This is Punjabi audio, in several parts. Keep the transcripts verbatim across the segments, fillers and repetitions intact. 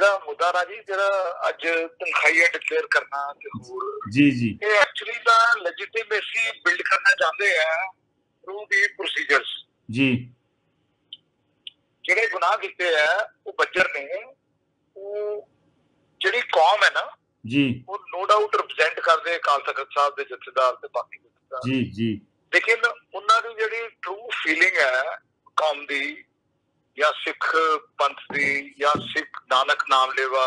ਜਿਹੜਾ ਮੁੱਦਾ ਰਾਜੀ ਜਿਹੜਾ ਅੱਜ ਤਨਖਾਹੀਆਂ ਡਿਕਲੇਅਰ ਕਰਨਾ ਤੇ ਹੋਰ ਜੀ ਜੀ ਇਹ ਐਕਚੁਅਲੀ ਤਾਂ ਲੈਜੀਟੀਮੇਸੀ ਬਿਲਡ ਕਰਨਾ ਚਾਹੁੰਦੇ ਆ ਥਰੂ ਦੀ ਪ੍ਰੋਸੀਜਰਸ ਜੀ ਜਿਹੜੇ ਗੁਨਾਹ ਕੀਤੇ ਆ ਉਹ ਬੱਜਰ ਨੇ ਉਹ ਜਿਹੜੀ ਕੌਮ ਹੈ ਨਾ ਜੀ ਉਹ ਨੋ ਡਾਊਟ ਰਿਪਰੈਜ਼ੈਂਟ ਕਰਦੇ ਅਕਾਲ ਤਖਤ ਸਾਹਿਬ ਦੇ ਜਥੇਦਾਰ ਤੇ ਬਾਕੀ ਜਥੇਦਾਰ ਜੀ ਜੀ ਲੇਕਿਨ ਉਹਨਾਂ ਦੀ ਜਿਹੜੀ ਟਰੂ ਫੀਲਿੰਗ ਹੈ ਕੌਮ ਦੀ ਜਾਂ ਸਿੱਖ ਪੰਥ ਦੀ ਜਾਂ ਸਿੱਖ ਨਾਨਕ ਨਾਮ ਲੈਵਾ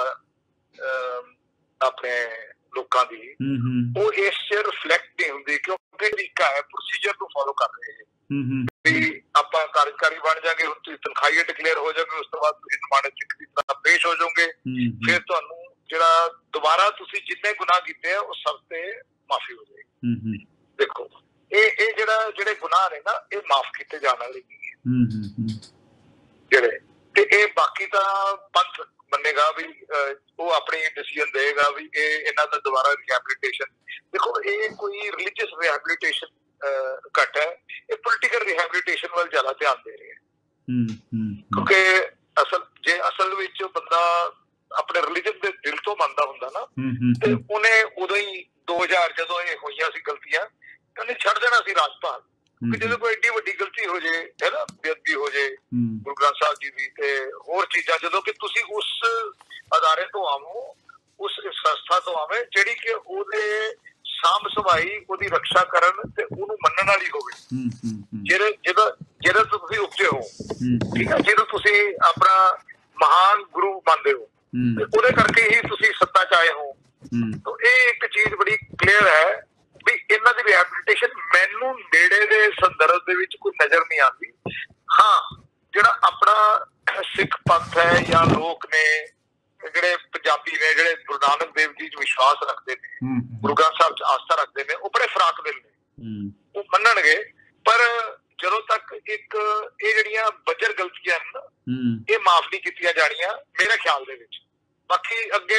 ਆਪਣੇ ਲੋਕਾਂ ਦੀ ਉਹ ਇਸ ਚ ਰਿਫਲੈਕਟ ਨਹੀਂ ਹੁੰਦੀ ਕਿਉਂਕਿ ਤਰੀਕਾ ਹੈ ਪ੍ਰੋਸੀਜਰ ਨੂੰ ਫੋਲੋ ਕਰ ਰਹੇ ਹੈ ਵੀ ਆਪਾਂ ਕਾਰਜਕਾਰੀ ਬਣ ਜਾਗੇ ਹੁਣ ਤੁਸੀਂ ਤਨਖਾਹੀਆਂ ਡਿਕਲੇਅਰ ਹੋ ਜਾਓਗੇ ਉਸ ਤੋਂ ਬਾਅਦ ਤੁਸੀਂ ਨਮਾਣੇ ਸਿੱਖ ਦੀ ਤਰ੍ਹਾਂ ਪੇਸ਼ ਹੋ ਜਾਓਗੇ ਫਿਰ ਤੁਹਾਨੂੰ ਜਿਹੜਾ ਦੁਬਾਰਾ ਤੁਸੀਂ ਜਿੰਨੇ ਗੁਨਾਹ ਕੀਤੇ ਆ ਉਹ ਸਭ ਤੇ ਮਾਫੀ ਹੋ ਜਾਏਗੀ। ਦੇਖੋ ਇਹ ਇਹ ਜਿਹੜਾ ਜਿਹੜੇ ਗੁਨਾਹ ਨੇ ਨਾ ਇਹ ਮਾਫ ਕੀਤੇ ਜਾਣ ਵਾਲੇ ਨਹੀਂ ਹੈ ਜਿਹੜੇ ਤੇ ਇਹ ਬਾਕੀ ਤਾਂ ਪੰਥ ਮੰਨੇਗਾ ਵੀ ਉਹ ਆਪਣੀ ਡਿਸੀਜਨ ਦੇਗਾ ਵੀ ਇਹ ਇਹਨਾਂ ਦਾ ਦੁਬਾਰਾ ਰਿਹੈਬਿਲਿਟੇਸ਼ਨ ਦੇਖੋ ਇਹ ਕੋਈ ਰਿਲੀਜੀਅਸ ਰਿਹੈਬਿਲਿਟੇਸ਼ਨ ਘੱਟ ਹੈ ਇਹ ਪੋਲੀਟੀਕਲ ਰਿਹੈਬਿਲਿਟੇਸ਼ਨ ਵੱਲ ਜ਼ਿਆਦਾ ਧਿਆਨ ਦੇ ਰਹੇ ਹੈ ਕਿਉਂਕਿ ਅਸਲ ਜੇ ਅਸਲ ਵਿੱਚ ਬੰਦਾ ਆਪਣੇ ਰਿਲੀਜਨ ਦੇ ਦਿਲ ਤੋਂ ਮੰਨਦਾ ਹੁੰਦਾ ਨਾ ਤੇ ਉਹਨੇ ਉਦੋਂ ਹੀ ਦੋ ਹਜ਼ਾਰ ਜਦੋਂ ਇਹ ਹੋਈਆਂ ਸੀ ਗਲਤੀਆਂ ਉਹਨੇ ਛੱਡ ਦੇਣਾ ਸੀ ਰਾਜਪਾਲ ਕਿ ਜਦੋਂ ਕੋਈ ਏਡੀ ਵੱਡੀ ਗਲਤੀ ਹੋ ਜਾਏ ਹੈ ਨਾ ਬੇਅਦਬੀ ਹੋ ਜਾਏ ਗੁਰੂ ਗ੍ਰੰਥ ਸਾਹਿਬ ਜੀ ਦੀ ਤੇ ਹੋਰ ਚੀਜ਼ਾਂ ਜਦੋਂ ਕਿ ਤੁਸੀਂ ਉਸ ਅਦਾਰੇ ਤੋਂ ਆਵੋ ਉਸ ਸੰਸਥਾ ਤੋਂ ਆਵੇ ਜਿਹੜੀ ਕਿ ਉਹਦੇ ਸਾਂਭ ਸੰਭਾਈ ਉਹਦੀ ਰੱਖਿਆ ਕਰਨ ਤੇ ਉਹਨੂੰ ਮੰਨਣ ਵਾਲੀ ਹੋਵੇ ਜਿਹੜੇ ਜਿਹਦਾ ਜਿਹੜਾ ਤੁਸੀਂ ਉੱਚੇ ਹੋ ਠੀਕ ਹੈ ਜਿਹਨੂੰ ਤੁਸੀਂ ਆਪਣਾ ਮਹਾਨ ਗੁਰੂ ਮੰਨਦੇ ਹੋ ਉਹਦੇ ਕਰਕੇ ਹੀ ਤੁਸੀਂ ਸੱਤਾ ਚ ਆਏ ਹੋ ਤਾਂ ਇਹ ਇੱਕ ਚੀਜ਼ ਬੜੀ ਕਲੀਅਰ ਹੈ ਵੀ ਇਹਨਾਂ ਦੀ ਰਿਹੈਬਿਲਿਟੇਸ਼ਨ ਮੈਨੂੰ ਨੇੜੇ ਦੇ ਸੰਦਰਭ ਦੇ ਵਿੱਚ ਕੋਈ ਨਜ਼ਰ ਨਹੀਂ ਆਉਂਦੀ। ਹਾਂ ਜਿਹੜਾ ਆਪਣਾ ਸਿੱਖ ਪੰਥ ਹੈ ਜਾਂ ਲੋਕ ਨੇ ਜਿਹੜੇ ਪੰਜਾਬੀ ਨੇ ਜਿਹੜੇ ਗੁਰੂ ਨਾਨਕ ਦੇਵ ਜੀ ਚ ਵਿਸ਼ਵਾਸ ਰੱਖਦੇ ਨੇ ਗੁਰੂ ਗ੍ਰੰਥ ਸਾਹਿਬ ਚ ਆਸਥਾ ਰੱਖਦੇ ਨੇ ਉਹ ਬੜੇ ਫਰਾਕ ਦਿਲ ਨੇ ਉਹ ਮੰਨਣਗੇ ਪਰ ਜਦੋਂ ਤੱਕ ਇੱਕ ਇਹ ਜਿਹੜੀਆਂ ਬੱਜਰ ਗਲਤੀਆਂ ਨੇ ਇਹ ਮਾਫ ਨਹੀਂ ਕੀਤੀਆਂ ਜਾਣੀਆਂ ਮੇਰੇ ਖਿਆਲ ਦੇ ਵਿੱਚ। ਬਾਕੀ ਅੱਗੇ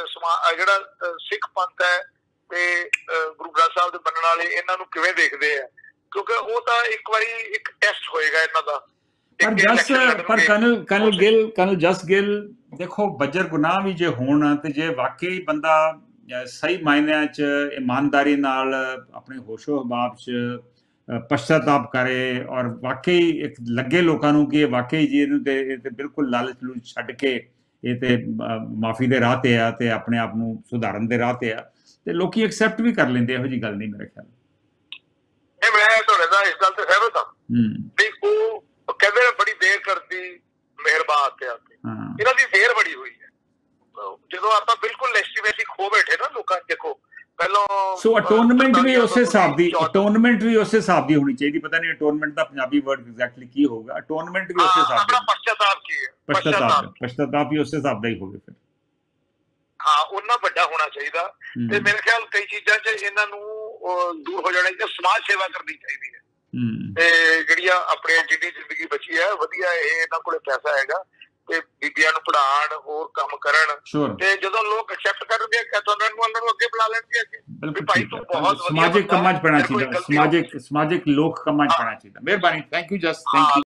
ਜਿਹੜਾ ਸਿੱਖ ਪੰਥ ਹੈ ਤੇ ਗੁਰੂ ਗ੍ਰੰਥ ਸਾਹਿਬ ਦੇ ਮੰਨਣ ਵਾਲੇ ਇਹਨਾਂ ਨੂੰ ਕਿਵੇਂ ਦੇਖਦੇ ਆ ਕਿਉਂਕਿ ਉਹ ਤਾਂ ਇੱਕ ਵਾਰੀ ਇੱਕ ਟੈਸਟ ਹੋਏਗਾ ਇਹਨਾਂ ਦਾ। ਪਰ ਜਸ ਪਰ colonel colonel Gill colonel Jas Gill ਦੇਖੋ ਬੱਜਰ ਗੁਨਾਹ ਵੀ ਜੇ ਹੋਣ ਤੇ ਜੇ ਵਾਕਈ ਬੰਦਾ ਸਹੀ ਮਾਇਨਿਆਂ ਚ ਇਮਾਨਦਾਰੀ ਨਾਲ ਆਪਣੇ ਹੋਸ਼ੋ ਹਬਾਬ ਚ ਪਛਤਾਤਾਪ ਕਰੇ ਔਰ ਵਾਕਈ ਇੱਕ ਲੱਗੇ ਲੋਕਾਂ ਨੂੰ ਕਿ ਇਹ ਵਾਕਈ ਜੀ ਇਹਨੂੰ ਤੇ ਇਹ ਤੇ ਬਿਲਕੁਲ ਲਾਲਚ ਲੂਚ ਛੱਡ ਕੇ ਇਹ ਤੇ ਮਾਫੀ ਦੇ ਰਾਹ ਤੇ ਆ ਤੇ ਆਪਣੇ ਆਪ ਨੂੰ ਸੁਧਾਰਨ ਦੇ ਰਾਹ ਤੇ ਆ ਤੇ ਲੋਕੀ ਐਕਸੈਪਟ ਵੀ ਕਰ ਲੈਂਦੇ ਇਹੋ ਜਿਹੀ ਗੱਲ ਨਹੀਂ ਮੇਰੇ ਖਿਆਲ। ਇਹ ਮੈਂ ਤੁਹਾਡੇ ਨਾਲ ਇਸ ਗੱਲ ਤੇ ਸਹਿਮਤ ਹਾਂ ਵੀ ਉਹ ਕਹਿੰਦੇ ਨੇ ਬੜੀ ਦੇਰ ਕਰਦੀ ਮਿਹਰਬਾਨ ਤੇ ਆਤੇ ਇਹਨਾਂ ਦੀ ਦੇਰ ਬੜੀ ਹੋਈ ਹੈ ਜਦੋਂ ਆਪਾਂ ਬਿਲਕੁਲ ਲੈਜੀਟੀਮੇਸੀ ਖੋ ਬੈਠੇ ਨਾ ਲੋਕਾਂ ਦੇਖੋ ਪਹਿਲਾਂ ਸੋ ਅਟੋਨਮੈਂਟ ਵੀ ਉਸੇ ਹਿਸਾਬ ਦੀ ਅਟੋਨਮੈਂਟ ਵੀ ਉਸੇ ਹਿਸਾਬ ਦੀ ਹੋਣੀ ਚਾਹੀਦੀ ਪਤਾ ਨਹੀਂ ਅਟੋਨਮੈਂਟ ਦਾ ਪੰਜਾਬੀ ਵਰਡ ਐਗਜ਼ੈਕਟਲੀ ਕੀ ਹੋਊਗਾ ਅਟੋਨਮੈਂਟ ਵੀ ਉਸੇ ਹਿਸਾਬ ਦਾ ਪਛਤਾਤਾਪ ਕੀ ਹੈ ਪਛਤਾਤਾਪ ਪਛਤਾਤਾਪ ਵੀ ਉਸੇ ਹਿਸਾਬ ਦਾ ਹੀ ਹੋਵੇ ਫਿਰ ਹਾਂ ਉਹਨਾਂ ਵੱਡਾ ਹੋਣਾ ਚਾਹੀਦਾ ਤੇ ਮੇਰੇ ਖਿਆਲ ਕਈ ਚੀਜ਼ਾਂ ਚ ਇਹਨਾਂ ਨੂੰ ਦੂਰ ਹੋ ਜਾਣਾ ਚਾਹੀਦਾ ਸਮਾਜ ਸੇਵਾ ਕਰਨੀ ਚਾਹੀਦੀ ਹੈ ਤੇ ਜਿਹੜੀਆਂ ਆਪਣੇ ਜਿੰਨੀ ਜ਼ਿੰਦਗੀ ਬਚੀ ਹੈ ਵਧੀਆ ਇਹ ਇਹਨਾਂ ਕੋਲੇ ਪੈਸਾ ਹੈਗਾ ਤੇ ਬੀਬੀਆਂ ਨੂੰ ਪੜ੍ਹਾਉਣ ਹੋਰ ਕੰਮ ਕਰਨ ਤੇ ਜਦੋਂ ਲੋਕ ਐਕਸੈਪਟ ਕਰਨਗੇ ਤਾਂ ਉਹਨਾਂ ਨੂੰ ਉਹਨਾਂ ਨੂੰ ਅੱਗੇ ਬੁਲਾ ਲੈਣਗੇ ਅੱਗੇ ਭਾਈ ਤੂੰ ਬਹੁਤ ਸਮਾਜਿਕ ਕੰਮਾਂ ਚ ਪੈਣਾ ਚਾਹੀਦਾ ਸਮਾਜਿਕ ਸਮਾਜਿਕ ਲੋਕ ਕੰਮਾਂ ਚ ਪੈਣਾ ਚਾਹੀਦਾ। ਮਿਹਰਬਾਨੀ thank you just thank you.